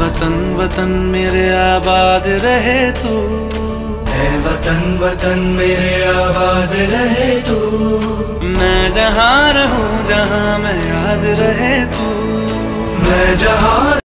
वतन वतन मेरे आबाद रहे तू, है वतन वतन मेरे आबाद रहे तू। मैं जहाँ रहूं जहाँ मैं याद रहे तू, मैं जहाँ